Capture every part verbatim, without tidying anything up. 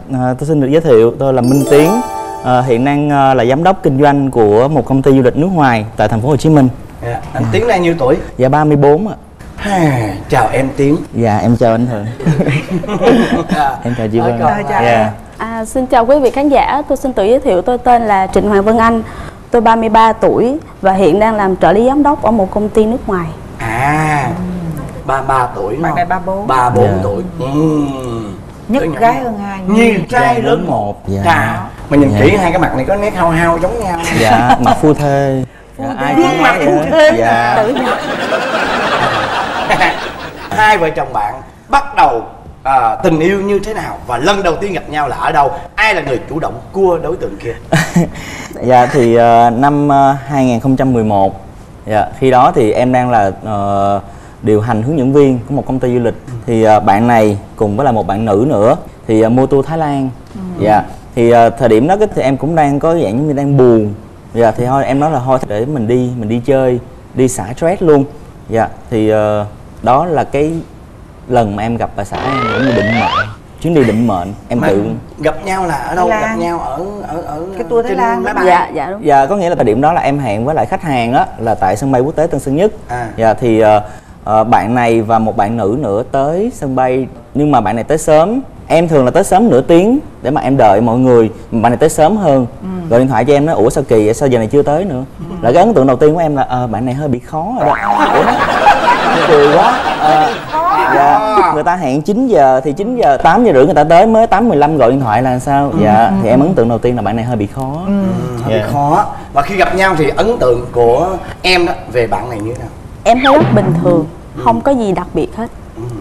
à, tôi xin được giới thiệu tôi là Minh Tiến, à, hiện đang à, là giám đốc kinh doanh của một công ty du lịch nước ngoài tại thành phố Hồ Chí Minh. Dạ. Anh Tiến đang nhiêu tuổi? Dạ ba mươi bốn ạ. À, chào em Tiến. Dạ em chào anh Thường. Em chào chị Vân. Chào dạ. À, xin chào quý vị khán giả, tôi xin tự giới thiệu tôi tên là Trịnh Hoàng Vân Anh. Tôi ba mươi ba tuổi và hiện đang làm trợ lý giám đốc ở một công ty nước ngoài. À, ba mươi ba tuổi. Bạn này ba mươi bốn. ba mươi bốn Dạ. tuổi. Uhm. Nhất gái hơn hai. Như trai lớn một. Dạ. Dạ. Mà nhìn Dạ. kỹ hai cái mặt này có nét hao hao giống nhau. Dạ, mặt phu thê. Dạ, ai cũng Gương mặt nói phu vậy. thê. Dạ. Tự nhiên. Hai vợ chồng bạn bắt đầu à, tình yêu như thế nào và lần đầu tiên gặp nhau là ở đâu? Ai là người chủ động cua đối tượng kia? Dạ thì uh, năm uh, hai nghìn không trăm mười một, dạ, khi đó thì em đang là uh, điều hành hướng dẫn viên của một công ty du lịch. ừ. Thì uh, bạn này cùng với là một bạn nữ nữa thì uh, mua tour Thái Lan. ừ. Dạ thì uh, thời điểm đó thì em cũng đang có dạng như đang buồn. Dạ thì thôi em nói là thôi để mình đi mình đi chơi, đi xả stress luôn. Dạ thì uh, đó là cái lần mà em gặp bà xã em cũng như định mệnh, chuyến đi định mệnh em Mà tự gặp nhau là ở đâu? Thái Lan. Gặp nhau ở ở ở Cái tour Thái trên Lan máy đó. bay. Dạ, dạ đúng. Dạ có nghĩa là thời điểm đó là em hẹn với lại khách hàng á là tại sân bay quốc tế Tân Sơn Nhất. À. Dạ thì uh, uh, bạn này và một bạn nữ nữa tới sân bay, nhưng mà bạn này tới sớm. Em thường là tới sớm nửa tiếng để mà em đợi mọi người, mà bạn này tới sớm hơn. ừ. Gọi điện thoại cho em nói ủa sao kỳ vậy, sao giờ này chưa tới nữa. ừ. Là cái ấn tượng đầu tiên của em là uh, bạn này hơi bị khó rồi đó. Ủa nó cười quá. Uh, dạ người ta hẹn chín giờ thì chín giờ tám giờ rưỡi người ta tới, mới tám mười lăm gọi điện thoại là sao. Dạ thì em ấn tượng đầu tiên là bạn này hơi bị khó. Ừ, hơi Dạ. bị khó. Và khi gặp nhau thì ấn tượng của em đó về bạn này như thế nào? Em thấy rất bình thường, không có gì đặc biệt hết.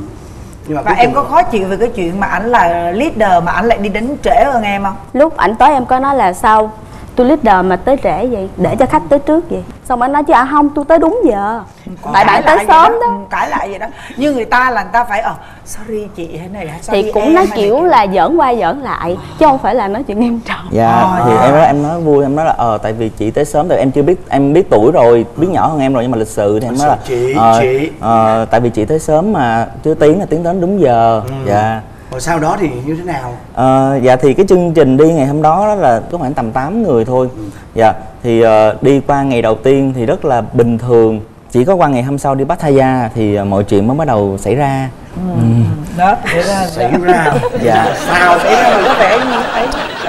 Nhưng mà Và cuối em cùng- có khó chịu về cái chuyện mà ảnh là leader mà ảnh lại đi đến trễ hơn em không? Lúc ảnh tới em có nói là sao tôi leader mà tới trễ vậy, để cho khách tới trước vậy. Xong anh nói chứ à không, tôi tới đúng giờ. Còn Tại cãi bạn tới lại sớm vậy đó. Ừ, cãi lại vậy đó. Như người ta là người ta phải ờ sorry chị thế này, sorry Thì cũng em, nói hay kiểu này là giỡn qua giỡn lại, chứ không phải là nói chuyện nghiêm trọng. Dạ Ờ, thì dạ. em nói em nói vui, em nói là ờ tại vì chị tới sớm, tại em chưa biết, em biết tuổi rồi, biết nhỏ hơn em rồi, nhưng mà lịch sự thì em Lịch nói là sự, chị, ờ, chị. ờ, tại vì chị tới sớm mà chứ Tiến là Tiến đến đúng giờ. Dạ. Rồi sau đó thì như thế nào? Ờ, dạ thì cái chương trình đi ngày hôm đó, đó là có khoảng tầm tám người thôi. Dạ thì ờ, đi qua ngày đầu tiên thì rất là bình thường, chỉ có qua ngày hôm sau đi Pattaya thì ờ, mọi chuyện mới bắt đầu xảy ra. Ừ. đó vậy ra Xảy ra. Dạ. Sao vậy thế? mà có vẻ như ấy.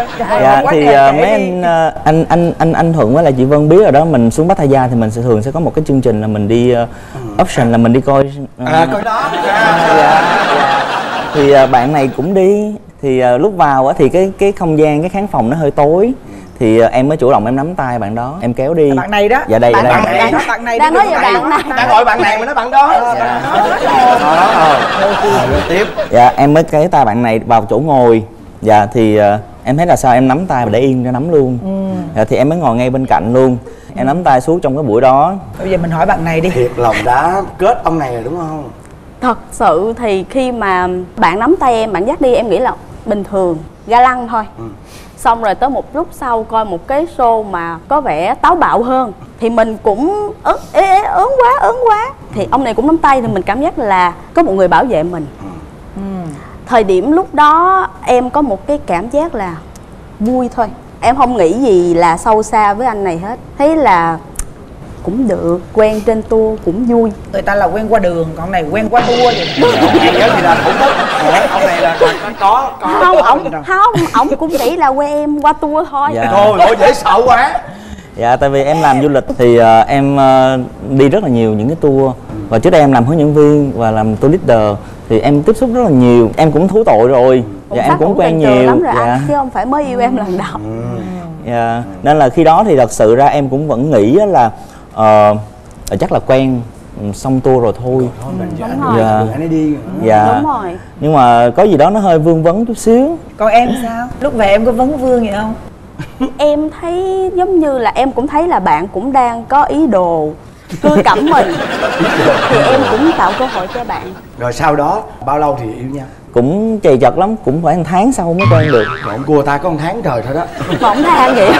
Dạ thì uh, mấy anh, uh, anh anh anh anh Thuận với lại chị Vân biết rồi đó, mình xuống Pattaya thì mình sẽ thường sẽ có một cái chương trình là mình đi uh, option là mình đi coi uh, À, coi đó. À. dạ, dạ. Thì uh, bạn này cũng đi, thì uh, lúc vào á thì cái cái không gian, cái khán phòng nó hơi tối, thì uh, em mới chủ động em nắm tay bạn đó, em kéo đi. Bạn này đó. Dạ đây, bạn đây, bạn đây. này đó, bạn này Đang đi, nói bạn về bạn này. Đang gọi bạn này mà nói bạn đó. Dạ. Đó, rồi tiếp. Dạ em mới kéo tay bạn này vào chỗ ngồi. Dạ thì uh, em thấy là sao em nắm tay và để yên cho nắm luôn. ừ. Dạ, thì em mới ngồi ngay bên cạnh luôn, em nắm tay suốt trong cái buổi đó. Bây giờ mình hỏi bạn này đi. Thiệt lòng đã kết ông này rồi đúng không? Thật sự thì khi mà bạn nắm tay em, bạn dắt đi em nghĩ là bình thường, ga lăng thôi. Ừ. Xong rồi tới một lúc sau coi một cái show mà có vẻ táo bạo hơn thì mình cũng ớn ế ế ớn quá ớn quá thì ông này cũng nắm tay thì mình cảm giác là có một người bảo vệ mình. Ừ. Thời điểm lúc đó em có một cái cảm giác là vui thôi, em không nghĩ gì là sâu xa với anh này hết, thấy là cũng được, quen trên tour cũng vui. Người ta là quen qua đường, còn này quen qua tour vậy. Này đó thì là cũng thích. Ông này là có có Không, ổng không, ổng cũng chỉ là quen em qua tour thôi. Dạ. thôi ôi dễ sợ quá. Dạ tại vì em làm du lịch thì uh, em uh, đi rất là nhiều những cái tour, và trước đây em làm hướng dẫn viên và làm tour leader thì em tiếp xúc rất là nhiều, em cũng thú tội rồi. Dạ em cũng quen nhiều lắm rồi dạ. anh, chứ không phải mới yêu em lần đầu. Dạ. Nên là khi đó thì thật sự ra em cũng vẫn nghĩ là uh, chắc là quen xong tour rồi thôi. Thôi mình Đúng anh rồi. dạ. anh ấy đi. Dạ. Đúng rồi. Nhưng mà có gì đó nó hơi vương vấn chút xíu. Còn em sao? Lúc về em có vấn vương gì không? Em thấy giống như là em cũng thấy là bạn cũng đang có ý đồ cưa cẩm mình thì em cũng tạo cơ hội cho bạn. Rồi sau đó bao lâu thì yêu nhau? Cũng chầy chật lắm, cũng phải một tháng sau mới quen được. Rồi ông cua ta có một tháng trời thôi đó. Mà ổng than vậy.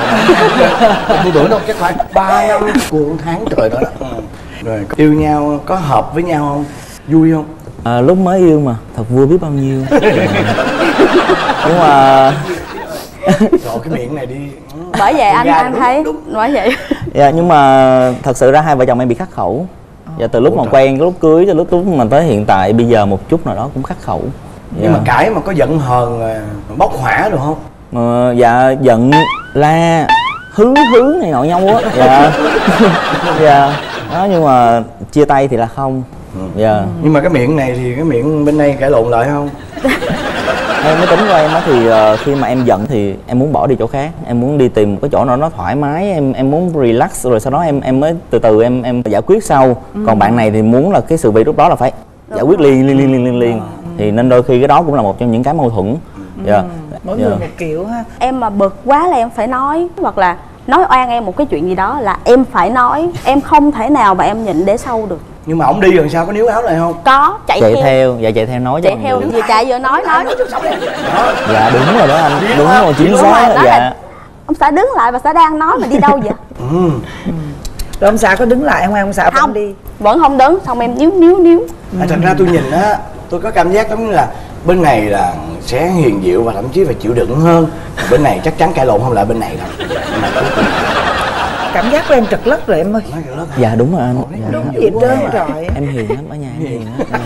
Tôi tưởng đâu chắc phải ba năm cua một tháng trời đó đó. Ừ. Rồi yêu nhau có hợp với nhau không? Vui không? À, lúc mới yêu mà thật vui biết bao nhiêu. Nhưng mà Rồi cái miệng này đi. Bởi vậy anh anh đúng, thấy đúng. bởi vậy. dạ, nhưng mà thật sự ra hai vợ chồng em bị khắc khẩu. Dạ, từ lúc Ủa mà trời. quen, lúc cưới cho lúc lúc mà tới hiện tại bây giờ một chút nào đó cũng khắc khẩu. Nhưng mà cãi mà có giận hờn à, bốc hỏa được không? Ờ, dạ giận la hứ hứ này nọ nhau á. Dạ. Dạ đó, nhưng mà chia tay thì là không. Dạ. Nhưng mà cái miệng này thì cái miệng bên đây cãi lộn lại không? Em cái tính của em á thì uh, khi mà em giận thì em muốn bỏ đi chỗ khác, em muốn đi tìm một cái chỗ nào nó thoải mái, em em muốn relax rồi sau đó em em mới từ từ em em giải quyết sau. Ừ. Còn bạn này thì muốn là cái sự việc lúc đó là phải giải quyết liền liền liền liền liền, liền. Ừ. Thì nên đôi khi cái đó cũng là một trong những cái mâu thuẫn. Dạ. Ừ. Mỗi Dạ. người một kiểu ha. Em mà bực quá là em phải nói, hoặc là nói oan em một cái chuyện gì đó là em phải nói. Em không thể nào mà em nhịn để sau được. Nhưng mà ổng đi rồi sao, có níu áo lại không? Có chạy, Chạy theo, theo, dạ chạy theo nói cho chạy mọi theo người. vừa chạy vừa nói nói Dạ đúng rồi đó anh, đúng rồi, chính Đúng xác. rồi, nói Dạ. là ông xã đứng lại và xã đang nói mà đi đâu vậy? Ừ. Rồi ông xã có đứng lại không? Ông xã Không, vẫn đi. vẫn không đứng, xong em níu níu níu. À, thật ra tôi nhìn á, tôi có cảm giác giống như là bên này là sẽ hiền dịu và thậm chí phải chịu đựng hơn. Bên này chắc chắn cãi lộn không lại bên này đâu. Cảm giác của em trật lất rồi em ơi. Nói cái lớp hả? Dạ đúng rồi anh. Dạ. Đúng gì hết trơn rồi. Em hiền lắm, ở nhà em hiền lắm.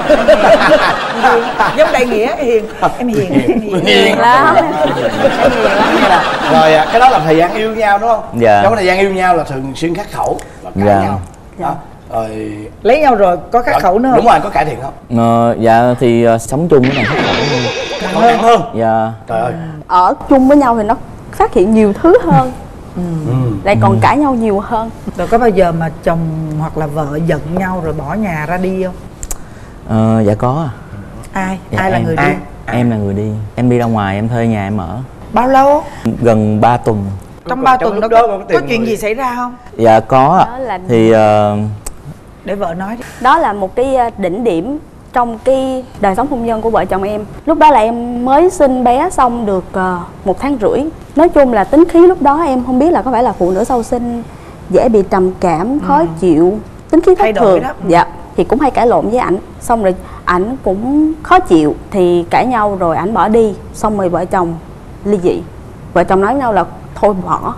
Dạ. Giống đại nghĩa hiền. Em hiền, em hiền. Hiền lắm, em hiền lắm. Rồi à, cái đó là thời gian yêu nhau đúng không? Dạ. Trong thời gian yêu nhau là thường xuyên khắc khẩu và cãi Dạ. nhau. Đó. Rồi Lấy nhau rồi có khắc khẩu nữa không? đúng rồi, có cải thiện không? Ờ, dạ thì uh, sống chung với này khắc khẩu hơn. Còn nặng hơn. Dạ. Trời ơi. Ở chung với nhau thì nó phát hiện nhiều thứ hơn, Ừ. lại còn cãi nhau nhiều hơn. Rồi có bao giờ mà chồng hoặc là vợ giận nhau rồi bỏ nhà ra đi không? Ờ, dạ có. Ai? Dạ, Ai là em. người đi? Ai? Em là người đi. Em đi ra ngoài, em thuê nhà em ở. Bao lâu? Gần ba tuần. Trong ba tuần lúc đó đó có, có có tiền chuyện người. gì xảy ra không? Dạ có. Đó là- Thì uh, Để vợ nói đi. Đó là một cái đỉnh điểm trong cái đời sống hôn nhân của vợ chồng em. Lúc đó là em mới sinh bé xong được uh, một tháng rưỡi. Nói chung là tính khí lúc đó em không biết là có phải là phụ nữ sau sinh dễ bị trầm cảm, khó ừ. chịu, tính khí Thay thất đổi thường. đó. Ừ. Dạ, thì cũng hay cãi lộn với ảnh. Xong rồi ảnh cũng khó chịu thì cãi nhau rồi ảnh bỏ đi. Xong rồi vợ chồng ly dị. Vợ chồng nói với nhau là thôi bỏ.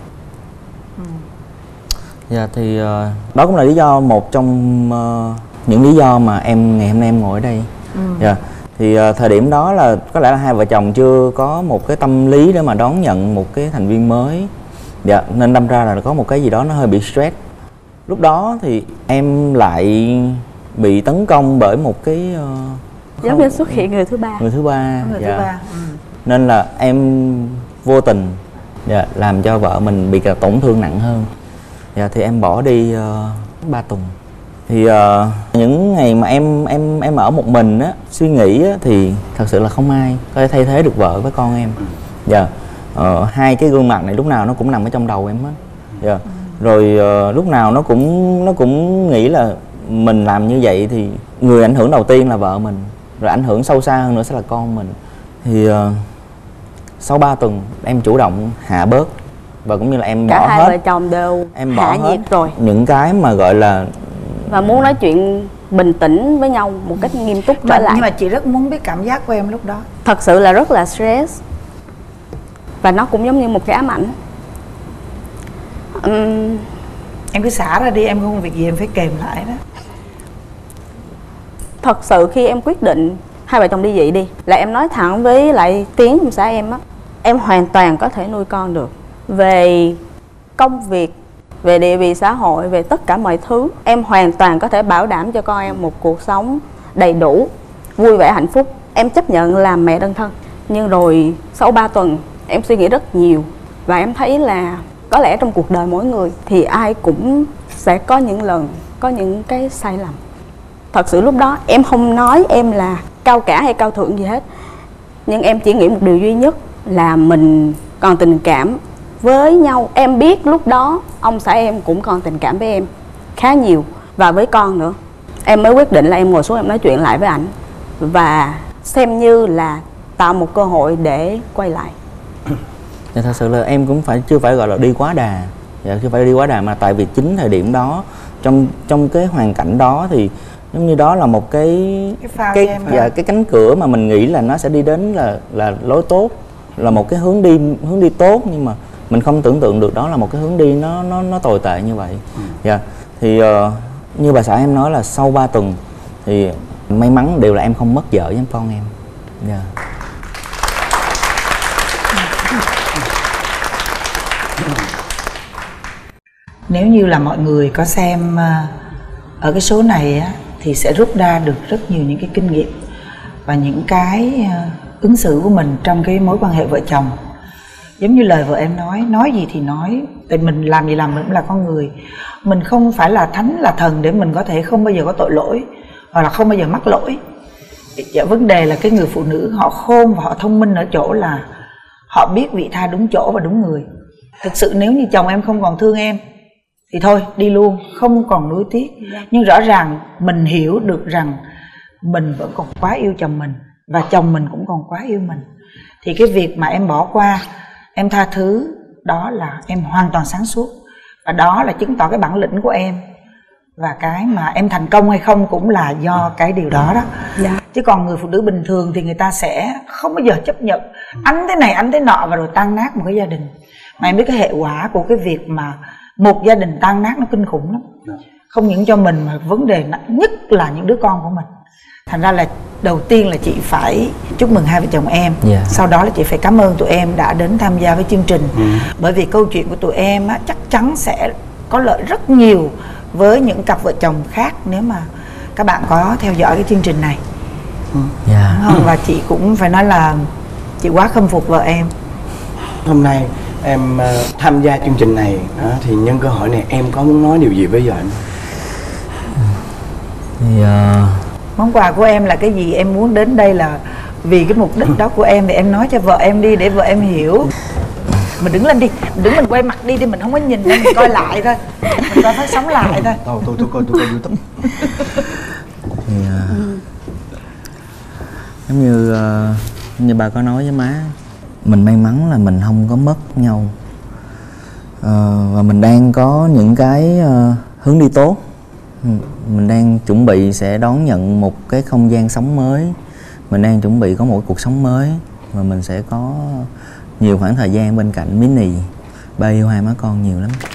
dạ thì uh, đó cũng là lý do, một trong uh, những lý do mà em ngày hôm nay em ngồi ở đây. Ừ. Dạ. Thì uh, thời điểm đó là có lẽ là hai vợ chồng chưa có một cái tâm lý để mà đón nhận một cái thành viên mới. Dạ, nên đâm ra là có một cái gì đó nó hơi bị stress. Lúc đó thì em lại bị tấn công bởi một cái uh, Giống như xuất hiện người thứ ba. người thứ ba. Người dạ. thứ ba. Ừ. Nên là em vô tình dạ, làm cho vợ mình bị cả tổn thương nặng hơn. Dạ thì em bỏ đi uh, ba tuần. Thì uh, những ngày mà em em em ở một mình á, suy nghĩ á, thì thật sự là không ai có thể thay thế được vợ với con em. Dạ. Uh, hai cái gương mặt này lúc nào nó cũng nằm ở trong đầu em hết. Dạ. Rồi uh, lúc nào nó cũng nó cũng nghĩ là mình làm như vậy thì người ảnh hưởng đầu tiên là vợ mình, rồi ảnh hưởng sâu xa hơn nữa sẽ là con mình. Thì uh, sau ba tuần em chủ động hạ bớt và cũng như là em Cả bỏ hai hết vợ chồng đều em bỏ hạ hết nhiệt rồi những cái mà gọi là và muốn nói chuyện bình tĩnh với nhau một cách nghiêm túc trở Mà, lại. nhưng mà chị rất muốn biết cảm giác của em lúc đó. Thật sự là rất là stress và nó cũng giống như một cái ám ảnh. Uhm, Em cứ xả ra đi, em không có việc gì em phải kèm lại đó. thật sự khi em quyết định hai vợ chồng đi dị đi là em nói thẳng với lại Tiến ông xã em á, em hoàn toàn có thể nuôi con được. Về công việc, về địa vị xã hội, về tất cả mọi thứ, em hoàn toàn có thể bảo đảm cho con em một cuộc sống đầy đủ, vui vẻ, hạnh phúc. Em chấp nhận làm mẹ đơn thân. Nhưng rồi sau ba tuần em suy nghĩ rất nhiều và em thấy là có lẽ trong cuộc đời mỗi người thì ai cũng sẽ có những lần có những cái sai lầm. Thật sự lúc đó em không nói em là cao cả hay cao thượng gì hết, nhưng em chỉ nghĩ một điều duy nhất là mình còn tình cảm với nhau. Em biết lúc đó ông xã em cũng còn tình cảm với em khá nhiều và với con nữa. Em mới quyết định là em ngồi xuống em nói chuyện lại với ảnh và xem như là tạo một cơ hội để quay lại. Dạ, thật sự là em cũng phải chưa phải gọi là đi quá đà. Dạ, chưa phải đi quá đà mà tại vì chính thời điểm đó trong trong cái hoàn cảnh đó thì giống như đó là một cái Cái phao cái cho em dạ, đó. cái cánh cửa mà mình nghĩ là nó sẽ đi đến là là lối tốt, là một cái hướng đi hướng đi tốt, nhưng mà mình không tưởng tượng được đó là một cái hướng đi nó nó nó tồi tệ như vậy. Dạ. Thì uh, như bà xã em nói là sau ba tuần thì may mắn đều là em không mất vợ với con em. Dạ. Nếu như là mọi người có xem ở cái số này á, thì sẽ rút ra được rất nhiều những cái kinh nghiệm và những cái ứng xử của mình trong cái mối quan hệ vợ chồng. Giống như lời vợ em nói, nói gì thì nói, tại mình làm gì làm mình cũng là con người. Mình không phải là thánh là thần để mình có thể không bao giờ có tội lỗi hoặc là không bao giờ mắc lỗi. Dạ, vấn đề là cái người phụ nữ họ khôn và họ thông minh ở chỗ là họ biết vị tha đúng chỗ và đúng người. Thực sự nếu như chồng em không còn thương em thì thôi đi luôn, không còn nuối tiếc. Nhưng rõ ràng mình hiểu được rằng mình vẫn còn quá yêu chồng mình và chồng mình cũng còn quá yêu mình, thì cái việc mà em bỏ qua, em tha thứ, đó là em hoàn toàn sáng suốt. Và đó là chứng tỏ cái bản lĩnh của em. Và cái mà em thành công hay không cũng là do cái điều đó đó. Dạ. Chứ còn người phụ nữ bình thường thì người ta sẽ không bao giờ chấp nhận anh thế này anh thế nọ và rồi tan nát một cái gia đình. Mà em biết cái hệ quả của cái việc mà một gia đình tan nát nó kinh khủng lắm. Không những cho mình mà vấn đề nhất là những đứa con của mình. Thành ra là đầu tiên là chị phải chúc mừng hai vợ chồng em. Yeah. Sau đó là chị phải cảm ơn tụi em đã đến tham gia với chương trình. Ừ. Bởi vì câu chuyện của tụi em á, chắc chắn sẽ có lợi rất nhiều với những cặp vợ chồng khác nếu mà các bạn có theo dõi cái chương trình này. Ừ. Yeah. Đúng không? Và chị cũng phải nói là chị quá khâm phục vợ em. Hôm nay em uh, tham gia chương trình này uh, thì nhân cơ hội này em có muốn nói điều gì với vợ em? Thì uh... món quà của em là cái gì? Em muốn đến đây là vì cái mục đích đó của em thì em nói cho vợ em đi để vợ em hiểu. Mình đứng lên đi, mình đứng mình quay mặt đi thì mình không có nhìn đâu, mình coi lại thôi, mình coi phát sóng lại thôi. Thôi tôi tôi coi tôi coi YouTube. Thì uh, giống như uh, như bà có nói với má, mình may mắn là mình không có mất nhau, uh, và mình đang có những cái uh, hướng đi tốt. Mình đang chuẩn bị sẽ đón nhận một cái không gian sống mới, mình đang chuẩn bị có một cuộc sống mới, và mình sẽ có nhiều khoảng thời gian bên cạnh Mini. Ba yêu hai má con nhiều lắm.